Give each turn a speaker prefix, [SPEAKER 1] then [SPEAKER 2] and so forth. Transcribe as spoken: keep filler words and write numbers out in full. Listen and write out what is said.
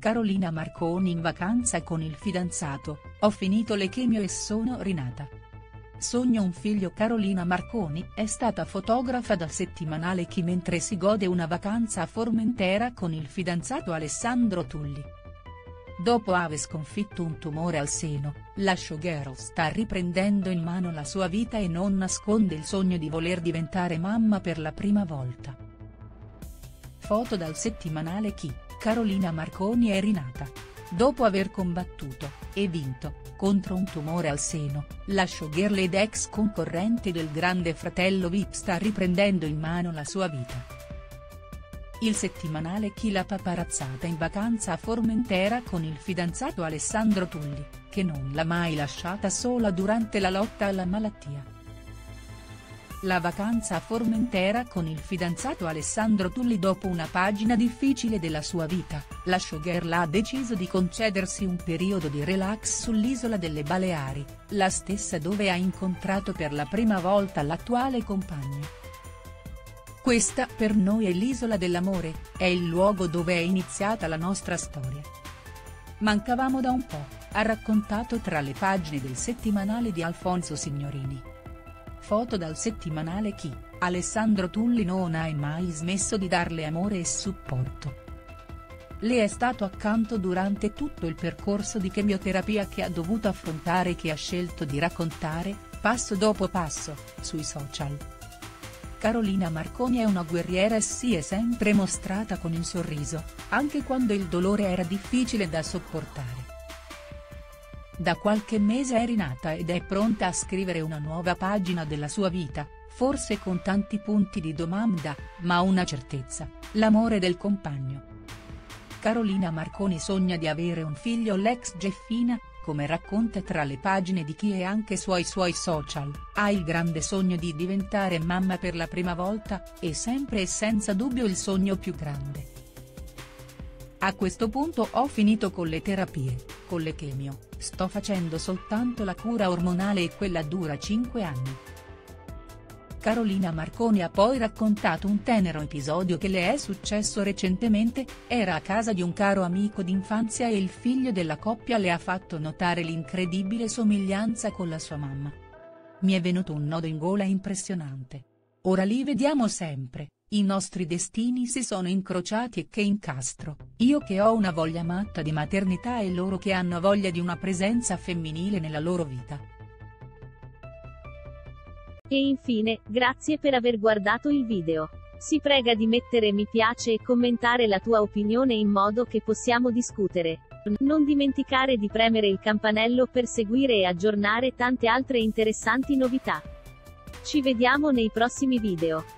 [SPEAKER 1] Carolina Marconi in vacanza con il fidanzato, ho finito le chemio e sono rinata. Sogno un figlio. Carolina Marconi è stata fotografa dal settimanale Chi mentre si gode una vacanza a Formentera con il fidanzato Alessandro Tulli. Dopo aver sconfitto un tumore al seno, la showgirl sta riprendendo in mano la sua vita e non nasconde il sogno di voler diventare mamma per la prima volta. Foto dal settimanale Chi, Carolina Marconi è rinata. Dopo aver combattuto, e vinto, contro un tumore al seno, la showgirl ed ex concorrente del Grande Fratello V I P sta riprendendo in mano la sua vita. Il settimanale Chi l'ha paparazzata in vacanza a Formentera con il fidanzato Alessandro Tulli, che non l'ha mai lasciata sola durante la lotta alla malattia. La vacanza a Formentera con il fidanzato Alessandro Tulli. Dopo una pagina difficile della sua vita, la showgirl ha deciso di concedersi un periodo di relax sull'isola delle Baleari, la stessa dove ha incontrato per la prima volta l'attuale compagno. Questa per noi è l'isola dell'amore, è il luogo dove è iniziata la nostra storia. Mancavamo da un po', ha raccontato tra le pagine del settimanale di Alfonso Signorini. Foto dal settimanale Chi, Alessandro Tulli non ha mai smesso di darle amore e supporto. Le è stato accanto durante tutto il percorso di chemioterapia che ha dovuto affrontare e che ha scelto di raccontare, passo dopo passo, sui social. Carolina Marconi è una guerriera e si è sempre mostrata con il sorriso, anche quando il dolore era difficile da sopportare. Da qualche mese è rinata ed è pronta a scrivere una nuova pagina della sua vita, forse con tanti punti di domanda, ma una certezza: l'amore del compagno. Carolina Marconi sogna di avere un figlio. L'ex Geffina, come racconta tra le pagine di Chi e anche sui suoi social, ha il grande sogno di diventare mamma per la prima volta, e sempre e senza dubbio il sogno più grande. A questo punto ho finito con le terapie, con le chemio, sto facendo soltanto la cura ormonale e quella dura cinque anni. Carolina Marconi ha poi raccontato un tenero episodio che le è successo recentemente. Era a casa di un caro amico d'infanzia e il figlio della coppia le ha fatto notare l'incredibile somiglianza con la sua mamma. Mi è venuto un nodo in gola impressionante. Ora li vediamo sempre, i nostri destini si sono incrociati e che incastro, io che ho una voglia matta di maternità e loro che hanno voglia di una presenza femminile nella loro vita.
[SPEAKER 2] E infine, grazie per aver guardato il video. Si prega di mettere mi piace e commentare la tua opinione in modo che possiamo discutere. Non dimenticare di premere il campanello per seguire e aggiornare tante altre interessanti novità. Ci vediamo nei prossimi video.